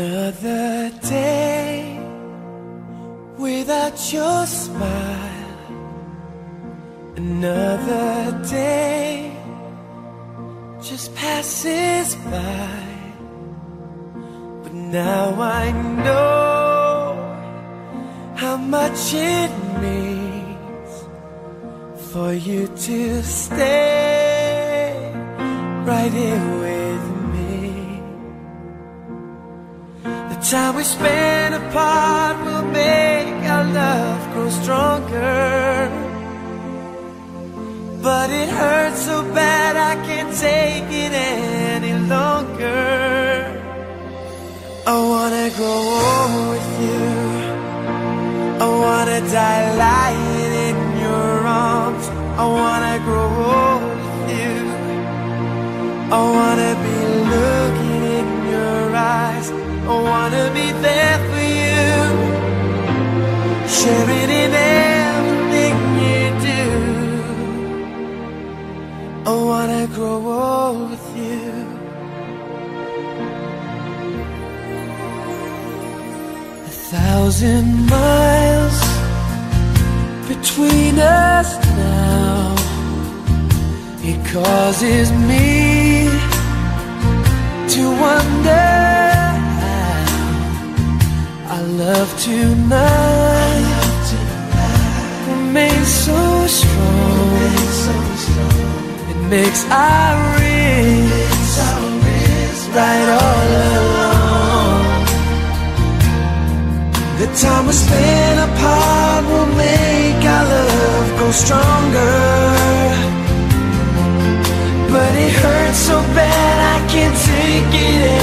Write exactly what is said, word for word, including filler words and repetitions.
Another day without your smile. Another day just passes by. But now I know how much it means for you to stay right here with me. The time we spend apart will make our love grow stronger. But it hurts so bad I can't take it any longer. I wanna grow old with you. I wanna die lying in your arms. I wanna grow old with you. I wanna be looking in your eyes. I wanna be there for you, sharing in everything you do. I wanna grow old with you. A thousand miles between us now. It causes me to wonder how our love tonight remains so strong. It makes our wrists right all along. The time we spend apart will make our love grow stronger. But it hurts so bad I can't take it